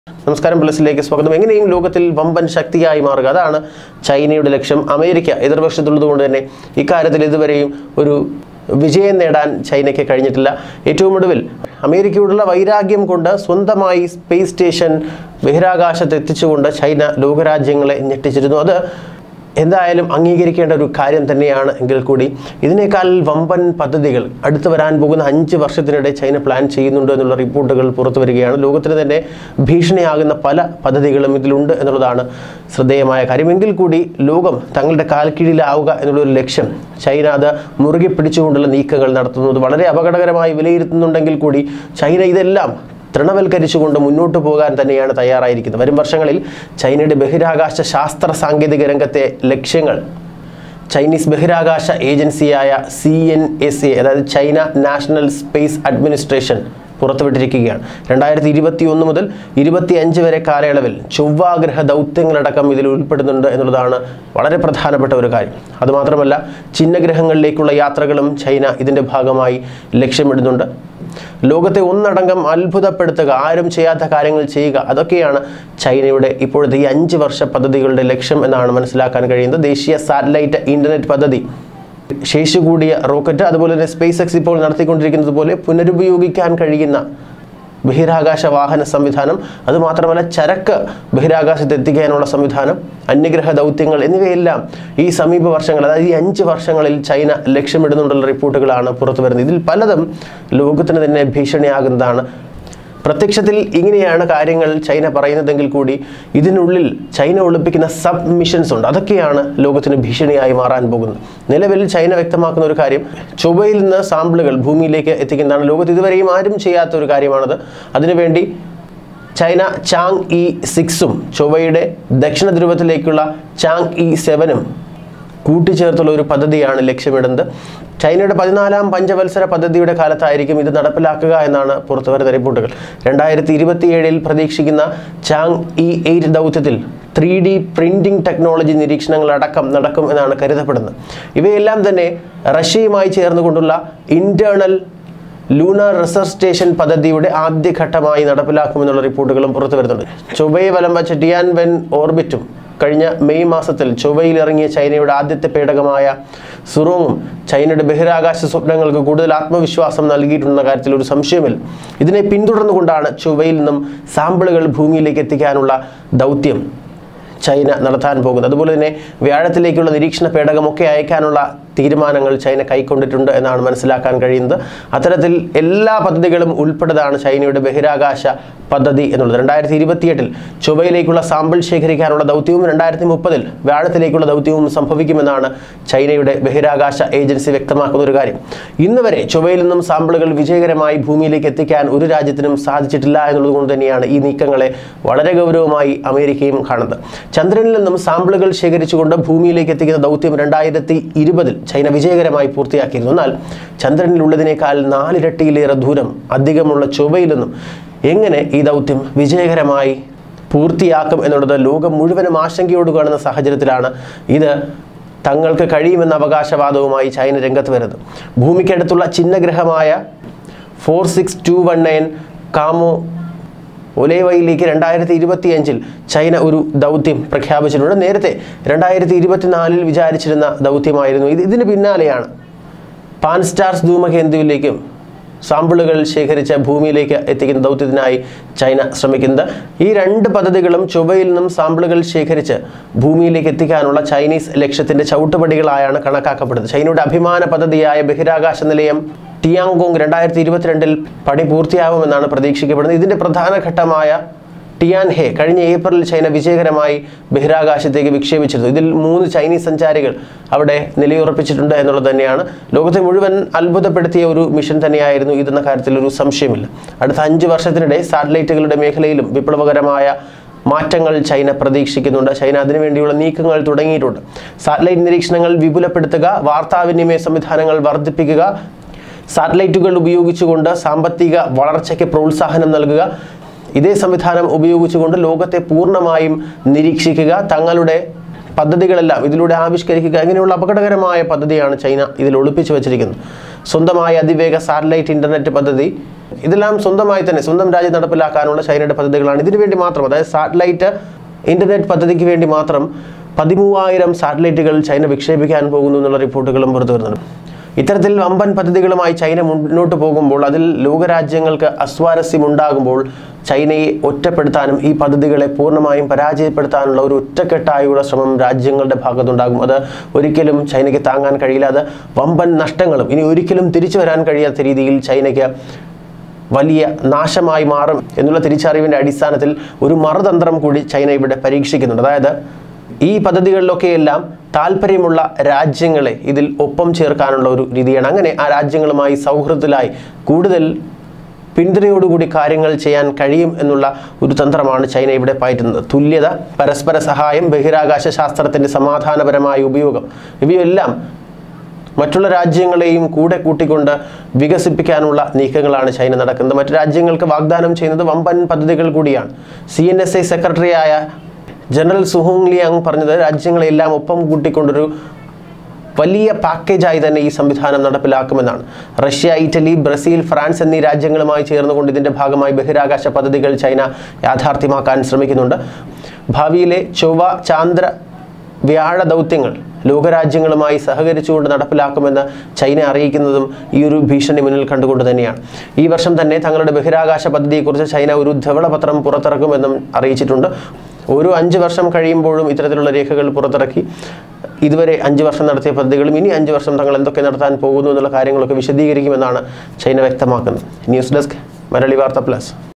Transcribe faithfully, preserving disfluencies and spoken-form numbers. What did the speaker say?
നമസ്കാരം പ്ലസിലേക്ക് സ്വാഗതം. എങ്ങനെയും ലോകത്തിൽ വമ്പൻ ശക്തിയായി മാറുക, അതാണ് ചൈനയുടെ ലക്ഷ്യം. അമേരിക്ക എതിർവശത്തുള്ളതുകൊണ്ട് തന്നെ ഇക്കാര്യത്തിൽ ഇതുവരെയും ഒരു വിജയം നേടാൻ ചൈനയ്ക്ക് കഴിഞ്ഞിട്ടില്ല. ഏറ്റവും ഒടുവിൽ അമേരിക്കയോടുള്ള വൈരാഗ്യം കൊണ്ട് സ്വന്തമായി സ്പേസ് സ്റ്റേഷൻ ബഹിരാകാശത്ത് എത്തിച്ചുകൊണ്ട് ചൈന ലോകരാജ്യങ്ങളെ ഞെട്ടിച്ചിരുന്നു. അത് എന്തായാലും അംഗീകരിക്കേണ്ട ഒരു കാര്യം തന്നെയാണ്. എങ്കിൽ കൂടി ഇതിനേക്കാൾ വമ്പൻ പദ്ധതികൾ അടുത്ത് വരാൻ പോകുന്ന അഞ്ച് വർഷത്തിനിടെ ചൈന പ്ലാൻ ചെയ്യുന്നുണ്ട് എന്നുള്ള റിപ്പോർട്ടുകൾ പുറത്തു വരികയാണ്. ലോകത്തിന് തന്നെ ഭീഷണിയാകുന്ന പല പദ്ധതികളും ഇതിലുണ്ട് എന്നുള്ളതാണ് ശ്രദ്ധേയമായ കാര്യം. എങ്കിൽ കൂടി ലോകം തങ്ങളുടെ കാൽക്കീഴിലാവുക എന്നുള്ളൊരു ലക്ഷ്യം ചൈന അത് മുറുകെ പിടിച്ചുകൊണ്ടുള്ള നീക്കങ്ങൾ നടത്തുന്നത് വളരെ അപകടകരമായി വിലയിരുത്തുന്നുണ്ടെങ്കിൽ കൂടി ചൈന ഇതെല്ലാം തൃണവൽക്കരിച്ചുകൊണ്ട് മുന്നോട്ട് പോകാൻ തന്നെയാണ് തയ്യാറായിരിക്കുന്നത്. വരും വർഷങ്ങളിൽ ചൈനയുടെ ബഹിരാകാശ ശാസ്ത്ര സാങ്കേതിക രംഗത്തെ ലക്ഷ്യങ്ങൾ ചൈനീസ് ബഹിരാകാശ ഏജൻസിയായ സി എൻ എസ് എ അതായത് ചൈന നാഷണൽ സ്പേസ് അഡ്മിനിസ്ട്രേഷൻ പുറത്തുവിട്ടിരിക്കുകയാണ്. രണ്ടായിരത്തി ഇരുപത്തി ഒന്ന് മുതൽ ഇരുപത്തി അഞ്ച് വരെ കാലയളവിൽ ചൊവ്വാഗ്രഹ ദൗത്യങ്ങളടക്കം ഇതിൽ ഉൾപ്പെടുന്നുണ്ട് എന്നുള്ളതാണ് വളരെ പ്രധാനപ്പെട്ട ഒരു കാര്യം. അതുമാത്രമല്ല ചിഹ്നഗ്രഹങ്ങളിലേക്കുള്ള യാത്രകളും ചൈന ഇതിൻ്റെ ഭാഗമായി ലക്ഷ്യമിടുന്നുണ്ട്. ലോകത്തെ ഒന്നടങ്കം അത്ഭുതപ്പെടുത്തുക, ആരും ചെയ്യാത്ത കാര്യങ്ങൾ ചെയ്യുക, അതൊക്കെയാണ് ചൈനയുടെ ഇപ്പോഴത്തെ ഈ അഞ്ച് വർഷ പദ്ധതികളുടെ ലക്ഷ്യം എന്നാണ് മനസ്സിലാക്കാൻ കഴിയുന്നത്. ദേശീയ സാറ്റലൈറ്റ് ഇന്റർനെറ്റ് പദ്ധതി, ശേഷി കൂടിയ റോക്കറ്റ്, അതുപോലെ തന്നെ സ്പേസ് എക്സ് ഇപ്പോൾ നടത്തിക്കൊണ്ടിരിക്കുന്നത് പോലെ പുനരുപയോഗിക്കാൻ കഴിയുന്ന ബഹിരാകാശ വാഹന സംവിധാനം, അതുമാത്രമല്ല ചരക്ക് ബഹിരാകാശത്ത് എത്തിക്കാനുള്ള സംവിധാനം, അന്യഗ്രഹ ദൗത്യങ്ങൾ എന്നിവയെല്ലാം ഈ സമീപ വർഷങ്ങൾ അതായത് ഈ അഞ്ച് വർഷങ്ങളിൽ ചൈന ലക്ഷ്യമിടുന്നുണ്ടുള്ള റിപ്പോർട്ടുകളാണ് പുറത്തു വരുന്നത്. ഇതിൽ പലതും ലോകത്തിന് തന്നെ ഭീഷണിയാകുന്നതാണ്. പ്രത്യക്ഷത്തിൽ ഇങ്ങനെയാണ് കാര്യങ്ങൾ ചൈന പറയുന്നതെങ്കിൽ കൂടി ഇതിനുള്ളിൽ ചൈന ഒളിപ്പിക്കുന്ന സബ് മിഷൻസ് ഉണ്ട്. അതൊക്കെയാണ് ലോകത്തിന് ഭീഷണിയായി മാറാൻ പോകുന്നത്. നിലവിൽ ചൈന വ്യക്തമാക്കുന്ന ഒരു കാര്യം, ചൊവ്വയിൽ നിന്ന് സാമ്പിളുകൾ ഭൂമിയിലേക്ക് എത്തിക്കുന്നതാണ്. ലോകത്ത് ഇതുവരെയും ആരും ചെയ്യാത്ത ഒരു കാര്യമാണത്. അതിനുവേണ്ടി ചൈന ചാങ് ഇ സിക്സും ചൊവ്വയുടെ ദക്ഷിണ ധ്രുവത്തിലേക്കുള്ള ചാങ് ഇ സെവനും കൂട്ടിച്ചേർത്തുള്ള ഒരു പദ്ധതിയാണ് ലക്ഷ്യമിടുന്നത്. ചൈനയുടെ പതിനാലാം പഞ്ചവത്സര പദ്ധതിയുടെ കാലത്തായിരിക്കും ഇത് നടപ്പിലാക്കുക എന്നാണ് പുറത്തുവരുന്ന റിപ്പോർട്ടുകൾ. രണ്ടായിരത്തി ഇരുപത്തിയേഴിൽ പ്രതീക്ഷിക്കുന്ന ചാങ് ഇ എയ്റ്റ് ദൗത്യത്തിൽ ത്രീ ഡി പ്രിന്റിംഗ് ടെക്നോളജി നിരീക്ഷണങ്ങളടക്കം നടക്കും എന്നാണ് കരുതപ്പെടുന്നത്. ഇവയെല്ലാം തന്നെ റഷ്യയുമായി ചേർന്നുകൊണ്ടുള്ള ഇന്റേണൽ ലൂണർ റിസർച്ച് സ്റ്റേഷൻ പദ്ധതിയുടെ ആദ്യഘട്ടമായി നടപ്പിലാക്കുമെന്നുള്ള റിപ്പോർട്ടുകളും പുറത്തു വരുന്നുണ്ട്. ചൊവ്വയെ വലം വച്ച ടിയാൻവെൻ ഓർബിറ്റും കഴിഞ്ഞ മെയ് മാസത്തിൽ ചൊവ്വയിൽ ഇറങ്ങിയ ചൈനയുടെ ആദ്യത്തെ പേടകമായ സുറോങ്ങും ചൈനയുടെ ബഹിരാകാശ സ്വപ്നങ്ങൾക്ക് കൂടുതൽ ആത്മവിശ്വാസം നൽകിയിട്ടുണ്ടെന്ന കാര്യത്തിൽ ഒരു സംശയമില്ല. ഇതിനെ പിന്തുടർന്നുകൊണ്ടാണ് ചൊവ്വയിൽ നിന്നും സാമ്പിളുകൾ ഭൂമിയിലേക്ക് എത്തിക്കാനുള്ള ദൗത്യം ചൈന നടത്താൻ പോകുന്നത്. അതുപോലെ തന്നെ വ്യാഴത്തിലേക്കുള്ള നിരീക്ഷണ പേടകമൊക്കെ അയക്കാനുള്ള തീരുമാനങ്ങൾ ചൈന കൈക്കൊണ്ടിട്ടുണ്ട് എന്നാണ് മനസ്സിലാക്കാൻ കഴിയുന്നത്. അത്തരത്തിൽ എല്ലാ പദ്ധതികളും ഉൾപ്പെട്ടതാണ് ചൈനയുടെ ബഹിരാകാശ പദ്ധതി എന്നുള്ളത്. രണ്ടായിരത്തി ഇരുപത്തിയെട്ടിൽ ചൊവ്വയിലേക്കുള്ള സാമ്പിൾ ശേഖരിക്കാനുള്ള ദൗത്യവും രണ്ടായിരത്തി മുപ്പതിൽ വ്യാഴത്തിലേക്കുള്ള ദൗത്യവും സംഭവിക്കുമെന്നാണ് ചൈനയുടെ ബഹിരാകാശ ഏജൻസി വ്യക്തമാക്കുന്ന ഒരു കാര്യം. ഇന്ന് വരെ ചൊവ്വയിൽ നിന്നും സാമ്പിളുകൾ വിജയകരമായി ഭൂമിയിലേക്ക് എത്തിക്കാൻ ഒരു രാജ്യത്തിനും സാധിച്ചിട്ടില്ല എന്നുള്ളത് കൊണ്ട് തന്നെയാണ് ഈ നീക്കങ്ങളെ വളരെ ഗൗരവമായി അമേരിക്കയും കാണുന്നത്. ചന്ദ്രനിൽ നിന്നും സാമ്പിളുകൾ ശേഖരിച്ചുകൊണ്ട് ഭൂമിയിലേക്ക് എത്തിക്കുന്ന ദൗത്യം രണ്ടായിരത്തി ഇരുപതിൽ ചൈന വിജയകരമായി പൂർത്തിയാക്കിയിരുന്നു. എന്നാൽ ചന്ദ്രനിലുള്ളതിനേക്കാൾ നാലിരട്ടിയിലേറെ ദൂരം അധികമുള്ള ചൊവ്വയിൽ നിന്നും എങ്ങനെ ഈ ദൗത്യം വിജയകരമായി പൂർത്തിയാക്കും എന്നുള്ളത് ലോകം മുഴുവനും ആശങ്കയോട് കാണുന്ന സാഹചര്യത്തിലാണ് ഇത് തങ്ങൾക്ക് കഴിയുമെന്ന അവകാശവാദവുമായി ചൈന രംഗത്ത് വരുന്നത്. ഭൂമിക്കടുത്തുള്ള ചിഹ്നഗ്രഹമായ four six two one nine കാമോ ഒലേവയിലേക്ക് രണ്ടായിരത്തി ഇരുപത്തി അഞ്ചിൽ ചൈന ഒരു ദൗത്യം പ്രഖ്യാപിച്ചിട്ടുണ്ട്. നേരത്തെ രണ്ടായിരത്തി ഇരുപത്തിനാലിൽ വിചാരിച്ചിരുന്ന ദൗത്യമായിരുന്നു ഇത്. ഇതിന് പിന്നാലെയാണ് പാൻസ്റ്റാർസ് ധൂമകേന്ദ്രയിലേക്കും സാമ്പിളുകൾ ശേഖരിച്ച ഭൂമിയിലേക്ക് എത്തിക്കുന്ന ദൗത്യത്തിനായി ചൈന ശ്രമിക്കുന്നത്. ഈ രണ്ട് പദ്ധതികളും ചൊവ്വയിൽ നിന്നും സാമ്പിളുകൾ ശേഖരിച്ച് ഭൂമിയിലേക്ക് എത്തിക്കാനുള്ള ചൈനീസ് ലക്ഷ്യത്തിന്റെ ചവിട്ടുപടികളായാണ് കണക്കാക്കപ്പെടുന്നത്. ചൈനയുടെ അഭിമാന പദ്ധതിയായ ബഹിരാകാശ നിലയം ടിയാങ്കോങ് രണ്ടായിരത്തി ഇരുപത്തിരണ്ടിൽ പണി പൂർത്തിയാവുമെന്നാണ് പ്രതീക്ഷിക്കപ്പെടുന്നത്. ഇതിന്റെ പ്രധാന ഘട്ടമായ ടിയാൻഹെ കഴിഞ്ഞ ഏപ്രിലിൽ ചൈന വിജയകരമായി ബഹിരാകാശത്തേക്ക് വിക്ഷേപിച്ചിരുന്നു. ഇതിൽ മൂന്ന് ചൈനീസ് സഞ്ചാരികൾ അവിടെ നിലയുറപ്പിച്ചിട്ടുണ്ട് എന്നുള്ളത് തന്നെയാണ് ലോകത്തെ മുഴുവൻ അത്ഭുതപ്പെടുത്തിയ ഒരു മിഷൻ തന്നെയായിരുന്നു ഇതെന്ന കാര്യത്തിൽ ഒരു സംശയമില്ല. അടുത്ത അഞ്ച് വർഷത്തിനിടെ സാറ്റലൈറ്റുകളുടെ മേഖലയിലും വിപ്ലവകരമായ മാറ്റങ്ങൾ ചൈന പ്രതീക്ഷിക്കുന്നുണ്ട്. ചൈന അതിനുവേണ്ടിയുള്ള നീക്കങ്ങൾ തുടങ്ങിയിട്ടുണ്ട്. സാറ്റലൈറ്റ് നിരീക്ഷണങ്ങൾ വിപുലപ്പെടുത്തുക, വാർത്താവിനിമയ സംവിധാനങ്ങൾ വർദ്ധിപ്പിക്കുക, സാറ്റലൈറ്റുകൾ ഉപയോഗിച്ചുകൊണ്ട് സാമ്പത്തിക വളർച്ചയ്ക്ക് പ്രോത്സാഹനം നൽകുക, ഇതേ സംവിധാനം ഉപയോഗിച്ചുകൊണ്ട് ലോകത്തെ പൂർണ്ണമായും നിരീക്ഷിക്കുക, തങ്ങളുടെ പദ്ധതികളെല്ലാം ഇതിലൂടെ ആവിഷ്കരിക്കുക, ഇങ്ങനെയുള്ള അപകടകരമായ പദ്ധതിയാണ് ചൈന ഇതിൽ ഒളിപ്പിച്ചു വച്ചിരിക്കുന്നത്. സ്വന്തമായ അതിവേഗ സാറ്റലൈറ്റ് ഇൻ്റർനെറ്റ് പദ്ധതി, ഇതെല്ലാം സ്വന്തമായി തന്നെ സ്വന്തം രാജ്യം നടപ്പിലാക്കാനുള്ള ചൈനയുടെ പദ്ധതികളാണ്. ഇതിനു വേണ്ടി മാത്രം, അതായത് സാറ്റലൈറ്റ് ഇൻ്റർനെറ്റ് പദ്ധതിക്ക് വേണ്ടി മാത്രം പതിമൂവായിരം സാറ്റലൈറ്റുകൾ ചൈന വിക്ഷേപിക്കാൻ പോകുന്നു എന്നുള്ള റിപ്പോർട്ടുകളും പുറത്തു വരുന്നുണ്ട്. ഇത്തരത്തിൽ വമ്പൻ പദ്ധതികളുമായി ചൈന മുന്നോട്ട് പോകുമ്പോൾ അതിൽ ലോകരാജ്യങ്ങൾക്ക് അസ്വാരസ്യമുണ്ടാകുമ്പോൾ ചൈനയെ ഒറ്റപ്പെടുത്താനും ഈ പദ്ധതികളെ പൂർണ്ണമായും പരാജയപ്പെടുത്താനുള്ള ഒരു ഒറ്റക്കെട്ടായുള്ള ശ്രമം രാജ്യങ്ങളുടെ ഭാഗത്തുണ്ടാകും. അത് ഒരിക്കലും ചൈനയ്ക്ക് താങ്ങാൻ കഴിയില്ല. അത് വമ്പൻ നഷ്ടങ്ങളും ഇനി ഒരിക്കലും തിരിച്ചു വരാൻ കഴിയാത്ത രീതിയിൽ ചൈനയ്ക്ക് വലിയ നാശമായി മാറും എന്നുള്ള തിരിച്ചറിവിൻ്റെ അടിസ്ഥാനത്തിൽ ഒരു മറുതന്ത്രം കൂടി ചൈന ഇവിടെ പരീക്ഷിക്കുന്നുണ്ട്. അതായത് ഈ പദ്ധതികളിലൊക്കെയെല്ലാം താല്പര്യമുള്ള രാജ്യങ്ങളെ ഇതിൽ ഒപ്പം ചേർക്കാനുള്ള ഒരു രീതിയാണ്. അങ്ങനെ ആ രാജ്യങ്ങളുമായി സൗഹൃദത്തിലായി കൂടുതൽ പിന്തുണയോടുകൂടി കാര്യങ്ങൾ ചെയ്യാൻ കഴിയും എന്നുള്ള ഒരു തന്ത്രമാണ് ചൈന ഇവിടെ പയറ്റുന്നത്. തുല്യത, പരസ്പര സഹായം, ബഹിരാകാശ ശാസ്ത്രത്തിൻ്റെ സമാധാനപരമായ ഉപയോഗം, ഇവയെല്ലാം മറ്റുള്ള രാജ്യങ്ങളെയും കൂടെ കൂട്ടിക്കൊണ്ട് വികസിപ്പിക്കാനുള്ള നീക്കങ്ങളാണ് ചൈന നടക്കുന്നത്. മറ്റു രാജ്യങ്ങൾക്ക് വാഗ്ദാനം ചെയ്യുന്നത് വമ്പൻ പദ്ധതികൾ കൂടിയാണ്. സി എൻ എസ് ഐ സെക്രട്ടറിയായ ജനറൽ സുഹോങ് ലിയാങ് പറഞ്ഞത് രാജ്യങ്ങളെല്ലാം ഒപ്പം കൂട്ടിക്കൊണ്ടൊരു വലിയ പാക്കേജായി തന്നെ ഈ സംവിധാനം നടപ്പിലാക്കുമെന്നാണ്. റഷ്യ, ഇറ്റലി, ബ്രസീൽ, ഫ്രാൻസ് എന്നീ രാജ്യങ്ങളുമായി ചേർന്നുകൊണ്ട് ഇതിൻ്റെ ഭാഗമായി ബഹിരാകാശ പദ്ധതികൾ ചൈന യാഥാർത്ഥ്യമാക്കാൻ ശ്രമിക്കുന്നുണ്ട്. ഭാവിയിലെ ചൊവ്വ, ചാന്ദ്ര, വ്യാഴ ദൗത്യങ്ങൾ ലോകരാജ്യങ്ങളുമായി സഹകരിച്ചുകൊണ്ട് നടപ്പിലാക്കുമെന്ന് ചൈന അറിയിക്കുന്നതും ഈ ഒരു ഭീഷണി മുന്നിൽ കണ്ടുകൊണ്ട് തന്നെയാണ്. ഈ വർഷം തന്നെ തങ്ങളുടെ ബഹിരാകാശ പദ്ധതിയെക്കുറിച്ച് ചൈന ഒരു ധവളപത്രം പുറത്തിറക്കുമെന്നും അറിയിച്ചിട്ടുണ്ട്. ഓരോ അഞ്ച് വർഷം കഴിയുമ്പോഴും ഇത്തരത്തിലുള്ള രേഖകൾ പുറത്തിറക്കി ഇതുവരെ അഞ്ച് വർഷം നടത്തിയ പദ്ധതികളും ഇനി അഞ്ച് വർഷം തങ്ങൾ എന്തൊക്കെ നടത്താൻ പോകുന്നു എന്നുള്ള കാര്യങ്ങളൊക്കെ വിശദീകരിക്കുമെന്നാണ് ചൈന വ്യക്തമാക്കുന്നത്. News desk, Malayali Vartha plus.